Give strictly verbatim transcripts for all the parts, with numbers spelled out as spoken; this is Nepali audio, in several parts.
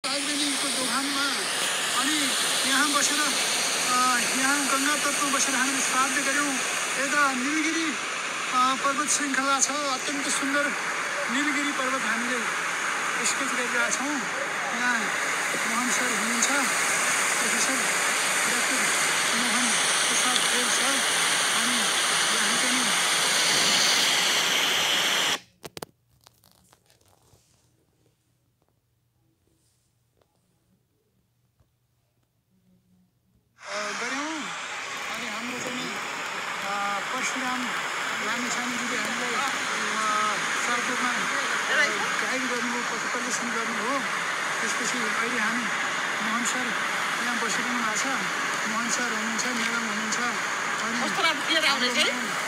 कागबेनीको दोभानमा अनि यहाँ बसेर यहाँ गङ्गा तटमा बसेर हामीले श्राद्ध गऱ्यौँ। यता निलगिरी पर्वत श्रृङ्खला छ, अत्यन्त सुन्दर निलगिरी पर्वत हामीले स्केच गरिरहेका छौँ। यहाँ मोहन सर हुनुहुन्छ, professor doctor Mohan Prasad Dev sir, अनि यहाँ पनि गऱ्यौँ। अनि हाम्रो चाहिँ परशुराम लामिछानेजीले हामीलाई सालकोटमा गाइड गर्नुभयो, पथ प्रदर्शन गर्नुभयो। त्यसपछि अहिले हामी मोहन सर यहाँ बसिरहनु भएको छ। मोहन सर हुनुहुन्छ, म्याडम हुनुहुन्छ, अनि शर्माजी हुनुहुन्छ।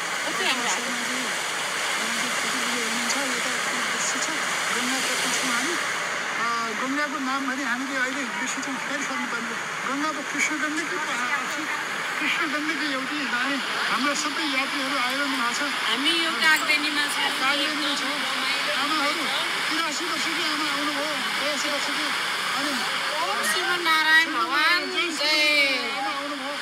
यता बेसी छ गङ्गा तटमा छौँ हामी। गङ्गाको नाम भने हामीले अहिले बिर्सिन्छौँ, फेरि सोध्नुपर्ने। गङ्गाको कृष्ण गण्डकी कृष्ण गण्डकी एउटी जाने हाम्रा सबै यात्रीहरू आइरहनु भएको छ। हामी यो कागबेनीमा छ। कागबेनीमा छौँ। आमाहरू तिरासी वर्षकी आमा आउनुभयो, बयासी वर्षकी। अनि ओम शिवनारायण भगवान जय। आमा आउनुभयो।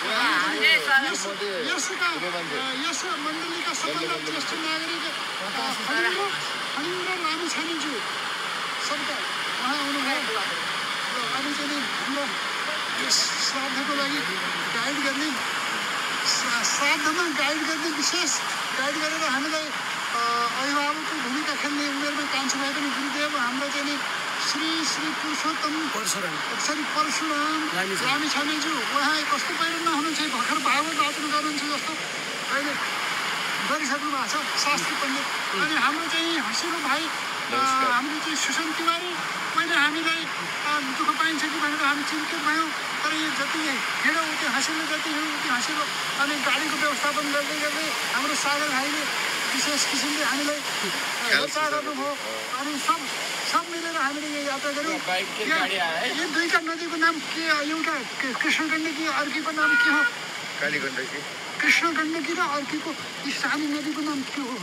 यसका यस मण्डलीका सबभन्दा ज्येष्ठ नागरिक फणीन्द्र लामिछानेज्यू सबका उहाँ आउनुभयो। अनि चाहिँ हाम्रो यस श्राद्धको लागि गाइड गर्ने, श्राद्धमा गाइड गर्ने विशेष गाइड गरेर हामीलाई अभिभावकको भूमिका खेल्ने उमेरमा कान्छो भए पनि गुरुदेव हाम्रो चाहिँ नि श्री श्री पुरुषोत्तम परशुराम सरी परशुराम लामिछानेज्यू उहाँ कस्तो पहिरोमा हुनुहुन्छ, भर्खर भागवत वाचन गर्नुहुन्छ जस्तो अहिले गरिसक्नु भएको छ, शास्त्री पण्डित। अनि हाम्रो चाहिँ हँसिलो भाइ हाम्रो चाहिँ सुशान्त तिवारी, पहिला हामीलाई दुःख पाइन्छ कि भनेर हामी चिन्तित भयौँ, तर यो जति हिँडो उति हँसिलो, जति हिँडो उति हँसिलो। अनि गाडीको व्यवस्थापन गर्दै गर्दै हाम्रो सागर भाइले विशेष किसिमले हामीलाई हेरचाह गर्नुभयो। अनि सब सब मिलेर हामीले यो यात्रा गऱ्यौँ। यो दुईवटा नदीको नाम के, एउटा कृष्ण गण्डकी, अर्कीको नाम के हो? काली गण्डकी। कृष्ण गण्डकी र अर्कीको सानो नदीको नाम के हो?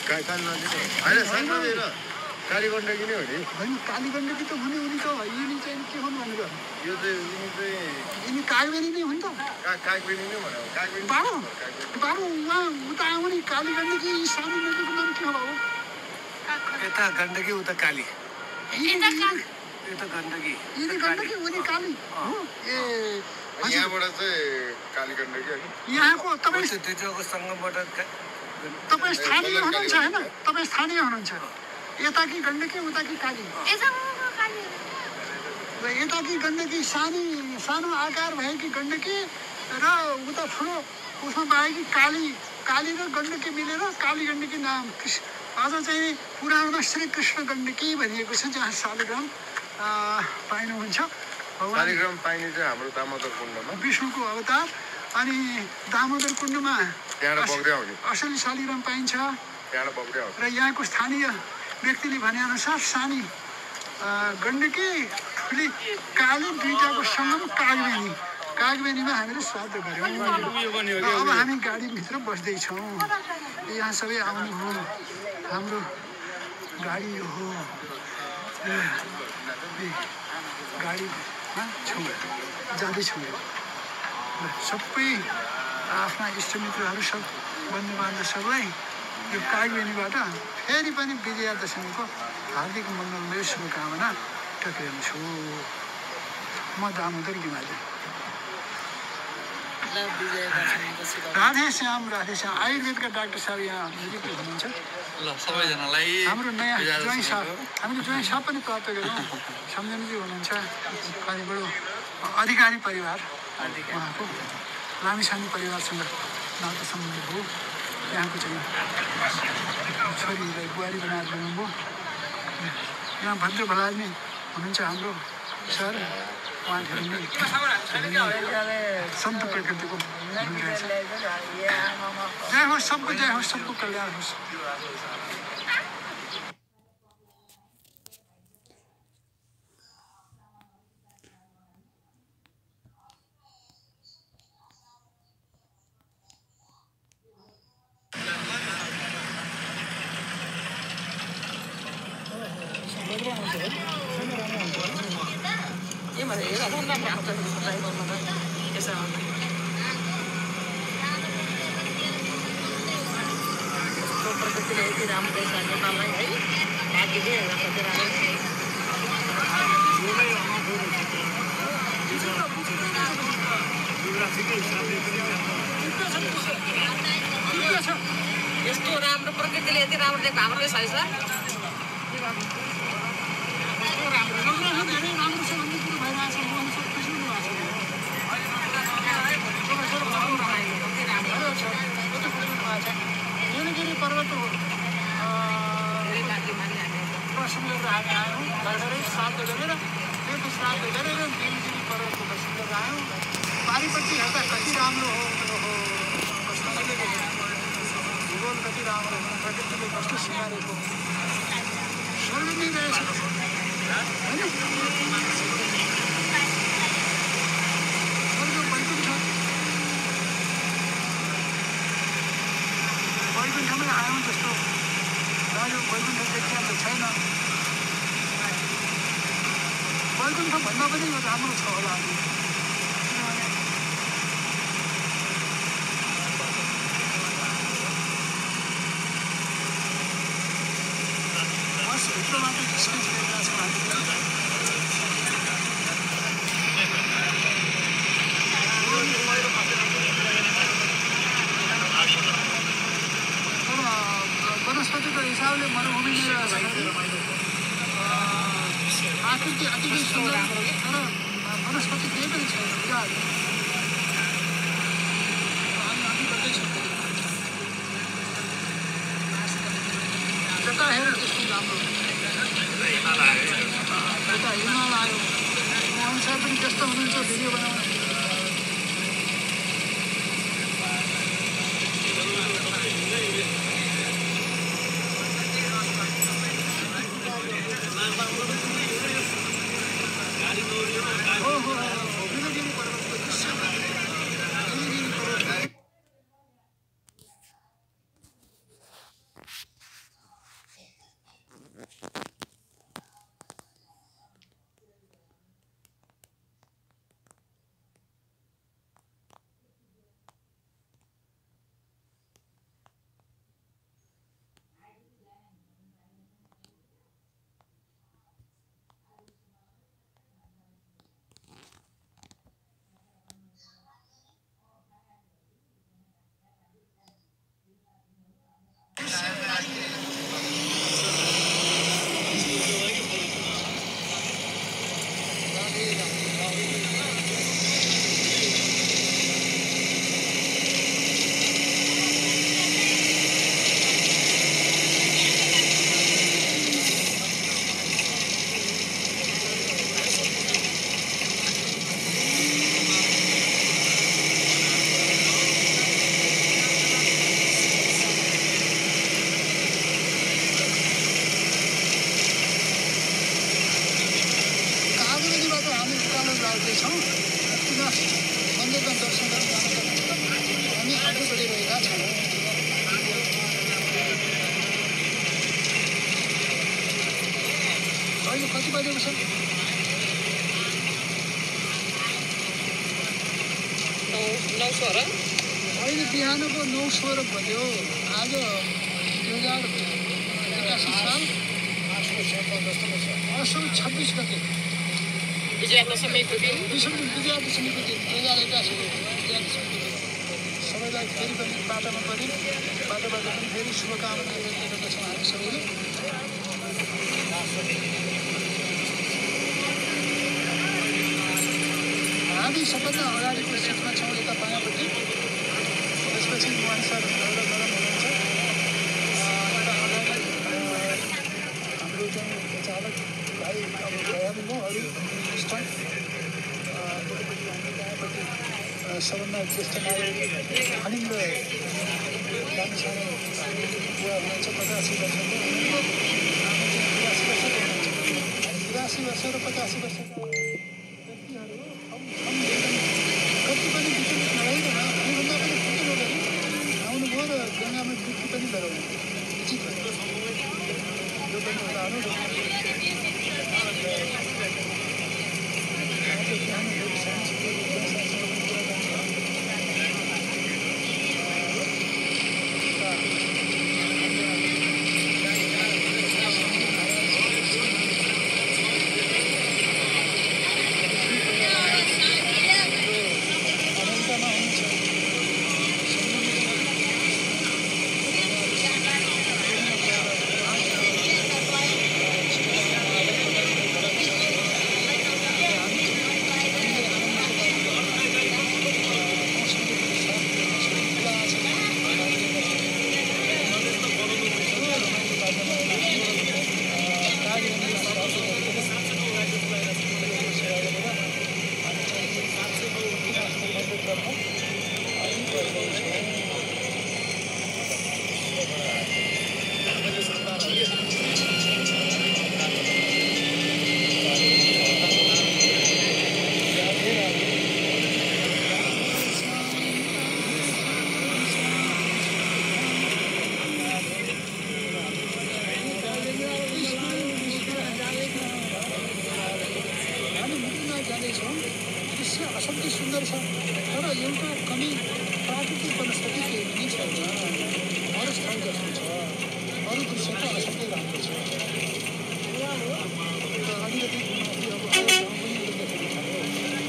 काली गण्डकी नै हो नि। होइन, काली गण्डकी त हुने उनी त यिनी चाहिँ के हुन् भनेर यो चाहिँ यिनी चाहिँ यिनी कागबेनी नै हो नि त। कागबेनी नै भन्यो। कागबेनी बाबु बाबु उहाँ उता आउने काली गण्डकी सानो नदीको नाम के हो बाबु? यता गण्डकी उता काली। यता काली यता गण्डकी यिनी गण्डकी उनी काली हो। ए यहाँबाट चाहिँ काली गण्डकी हो। यहाँको तपाईँ दुईटाको सङ्गमबाट तपाईँ स्थानीय हुनुहुन्छ होइन? तपाईँ स्थानीय हुनुहुन्छ। यता कि गण्डकी उता कि काली? यता कि गण्डकी सानी सानो आकार भएकी गण्डकी र उता ठुलो उसमा भएकी काली काली र गण्डकी मिलेर काली गण्डकी नाम। अझ चाहिँ पुराणमा श्री कृष्ण गण्डकी भनिएको छ, जहाँ शालिग्राम पाइनुहुन्छ। शालिग्राम पाइने चाहिँ हाम्रो दामोदर कुण्डमा विष्णुको अवतार। अनि दामोदर कुण्डमा असली शालिग्राम पाइन्छ। र यहाँको स्थानीय व्यक्तिले भनेअनुसार सानी गण्डकी ठुली काली दुईटाको सङ्गम कागबेनी। कागबेनीमा हामीले श्राद्ध गऱ्यौँ। अब हामी गाडीभित्र बस्दैछौँ। यहाँ सबै आउनुभयो। हाम्रो गाडी यो हो। गाडीमा छौँ, जाँदैछौँ। सबै आफ्ना इष्टमित्रहरू सब बन्धुबान्धवहरूलाई यो कागबेनीबाट फेरि पनि विजया दशमीको हार्दिक मङ्गलमय शुभकामना टक्राउँछु। म दामोदर गिमाली। राधे श्याम, राधे श्याम। आयुर्वेदका डाक्टर साहब यहाँ नजिकै हुनुहुन्छ। ल सबैजनालाई हाम्रो नयाँ ज्वाइँ साहब, हामीले ज्वाइँ साहब पनि प्राप्त गऱ्यौँ। सम्झनाजी हुनुहुन्छ, अनि बडो अधिकारी परिवार उहाँको लामिछाने परिवारसँग नाता सम्बन्ध हो। यहाँको चाहिँ छोरीलाई बुहारी बनाएर ल्याउनुभयो। यहाँ भद्र भलाज नै हुनुहुन्छ हाम्रो सर, उहाँहरू नै सन्त प्रकृतिको हुनुहुरहेछ। जय होस् सबको, जय होस् सबको कल्याण होस्। भने हेर भन्दा भन्छ सफाइ गर्नमा यसो प्रकृतिले यति राम्रो छ नेपाललाई है बाँकी चाहिँ कति राम्रो यस्तो राम्रो प्रकृतिले यति राम्रो दिएको हाम्रो देश है सर धेरै राम्रो छ भन्ने कुरो भइरहेछ नीलगिरी पर्वत दर्शन गरेर हामी आयौँ घरघरै श्राद्ध गरेर त्यो श्राद्ध गरेर नीलगिरी पर्वतको दर्शन गरेर आयौँ पारिपट्टि हेर्दा कति राम्रो हो भूगोल कति राम्रो हो प्रकृतिले कस्तो सिँगारेको स्वर्ग नै रहेछ होइन स्वर्ग वैकुण्ठ वैकुण्ठमै आयौँ जस्तो लाग्यो वैकुण्ठ देखिया त छैन वैकुण्ठ भन्दा पनि यो राम्रो छ होला भित्रबाट स्केच गरेका छौँ वनस्पतिको हिसाबले मरुभूमि आकृति अति नै सुन्दर तर वनस्पति केही पनि छैन बिरालो हामी अघि बढ्दैछौँ जता हेर त्यस्तो राम्रो यता हिमाल आयो मोहन साहब पनि व्यस्त हुनुहुन्छ भिडियो बनाउन कति बजेको छ नौ सोह्र अहिले बिहानको नौ सोह्र बज्यो आज दुई हजार एकासी साल असोज छब्बिस गते विजयादशमीको दिन विजयादशमीको दिन दुई हजार एकासी विजयादशमीको दिन सबैलाई फेरि पनि बाटोमा पनि बाटोबाट पनि फेरि शुभकामना गरिरहेका छौँ हामी सबैले हामी सबभन्दा अगाडिको सिटमा छौँ यता बायाँपट्टि त्यसपछि मोहन सर गरम गरम हुनुहुन्छ यता अगाडि हाम्रो चाहिँ चालक भाइ अब भइहाल्नु अरू स्टन्ट त्यतिपट्टि हामी बायाँपट्टि सबभन्दा ज्येष्ठ नागरिक अनिन्द्र सानो सानो बुवा हुनुहुन्छ पचासी वर्षको बिरासी वर्षको हुनुहुन्छ बिरासी वर्ष र पचासी वर्षको व्यक्तिहरू कति पनि विचलित नभइकन हामीभन्दा पनि ठुलो लोकहरू आउनुभयो र गङ्गामा डुब्की पनि गराउनु उचित भयो यो पनि एउटा अनुभव जाँदैछौँ दृश्य असाध्यै सुन्दर छ तर एउटा कमी प्राकृतिक वनस्पति केही पनि छैन फरेस्ट ठाउँ जस्तो छ अरू दृश्य त असाध्यै राम्रो छ अलिकति माथि अब अरू ठाउँ पनि देख्न थाल्यो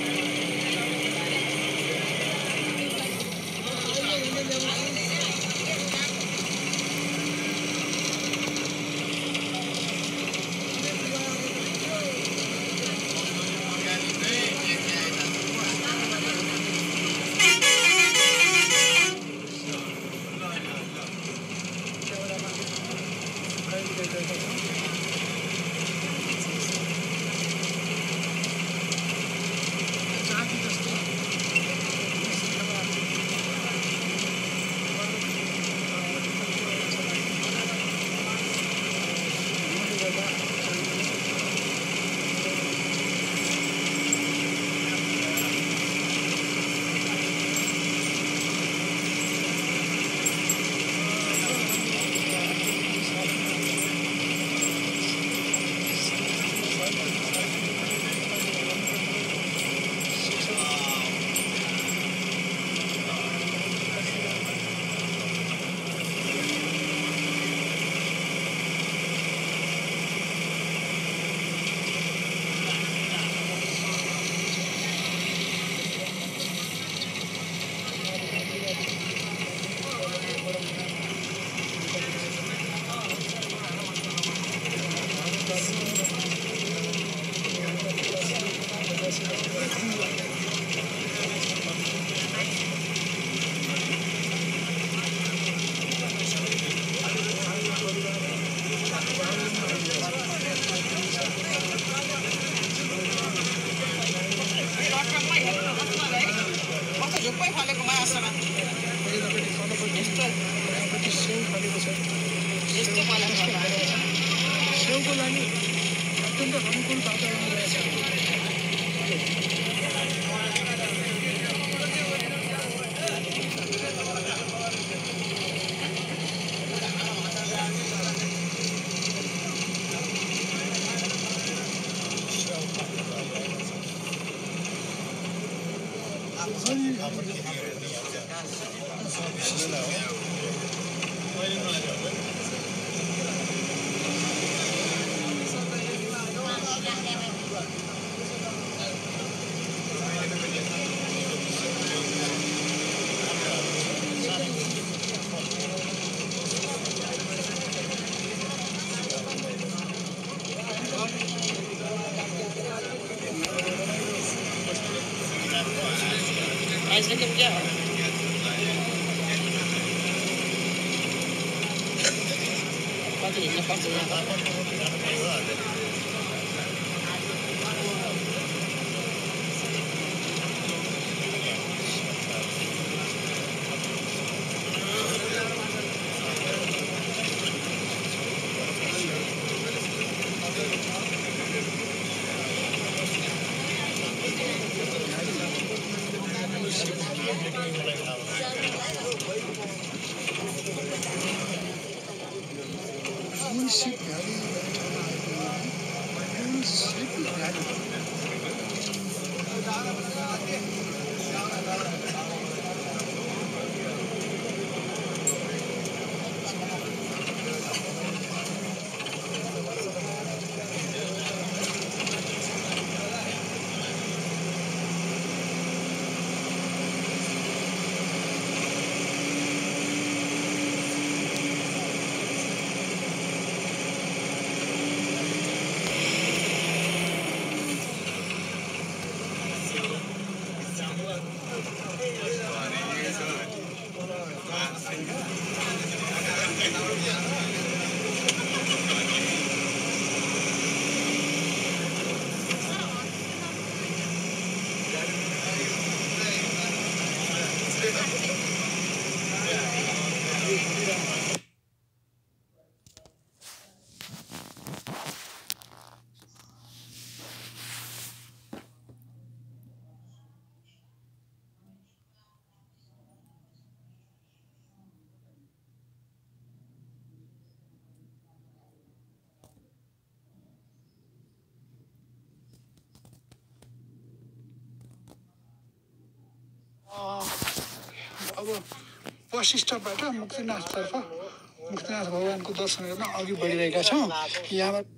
सेउको लागि अत्यन्त अनुकूल वातावरण रहेछ ऐसे क्या क्या कति हिँड्नु पर्छ यहाँ Shit, अब वशिष्ठबाट मुक्तिनाथतर्फ मुक्तिनाथ भगवानको दर्शन गर्न अघि बढिरहेका छौँ। यहाँबाट